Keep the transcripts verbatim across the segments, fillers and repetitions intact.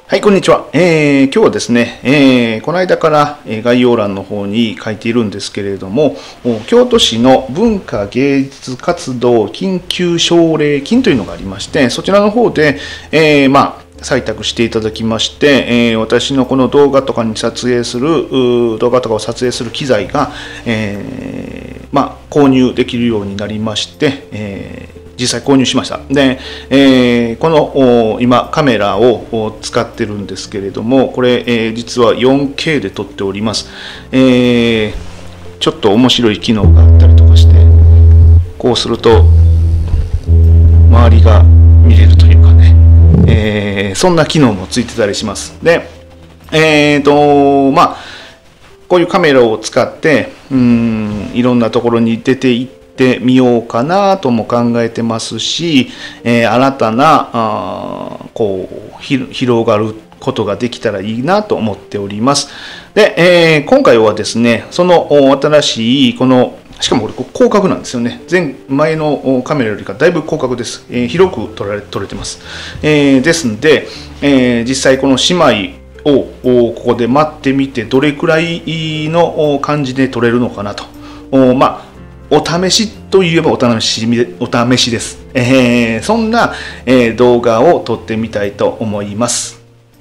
はい、こんにちは。えー、今日はですね、えー、この間から概要欄の方に書いているんですけれども、京都市の文化芸術活動緊急奨励金というのがありまして、そちらの方で、えー、まあ、採択していただきまして、えー、私のこの動画とかに撮影する、動画とかを撮影する機材が、えー、まあ、購入できるようになりまして、えー実際購入しました。で、えー、この今カメラを使ってるんですけれども、これ、えー、実は よんケー で撮っております。えー、ちょっと面白い機能があったりとかして、こうすると周りが見れるというかね、えー、そんな機能もついてたりします。で、えーとまあこういうカメラを使ってうーんいろんなところに出ていってみようかなとも考えてますし、えー、新たなあこう広がることができたらいいなと思っております。で、えー、今回はですね、その新しいこのしかもこれ広角なんですよね。前前のカメラよりかだいぶ広角です。えー、広く撮られ撮れてます。えー、ですので、えー、実際この姉妹をここで待ってみてどれくらいの感じで撮れるのかなと。まあお試しといえばお試しお試しです。えー、そんな、えー、動画を撮ってみたいと思います。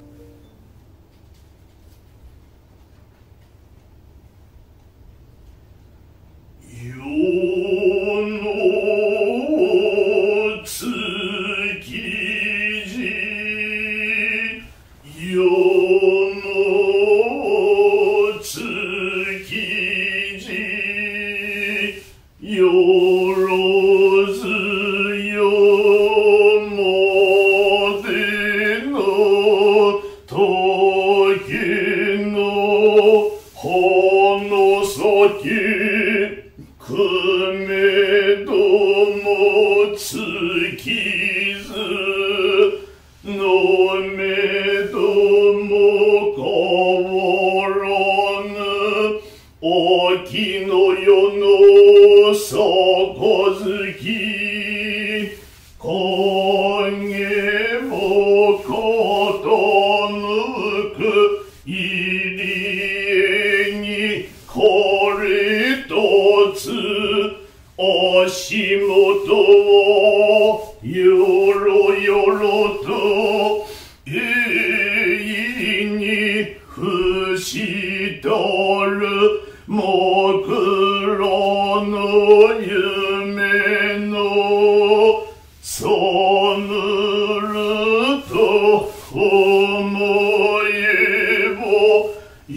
秋の夜の杯影を傾く入りにこれとつ足元をよろよろと永遠に伏しとるもくろの夢のそぬると思えば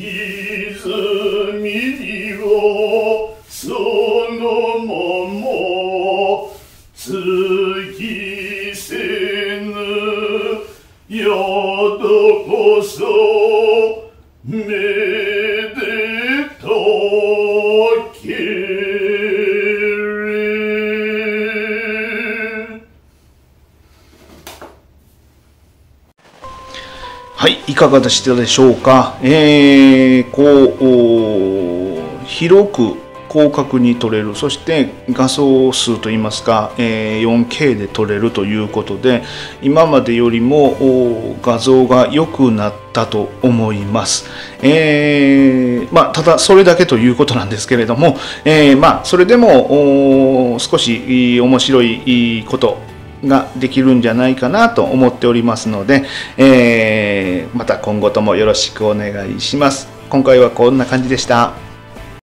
泉をそのまま突きせぬ宿こそめでとけれ。 はい、いかがでしたでしょうか。えー、こう広く広角に撮れる、そして画素数といいますか、えー、よんケー で撮れるということで、今までよりも画像が良くなったと思います。えー、まあただそれだけということなんですけれども、えー、まあそれでも少し面白いことができるんじゃないかなと思っておりますので、えー、また今後ともよろしくお願いします。今回はこんな感じでした。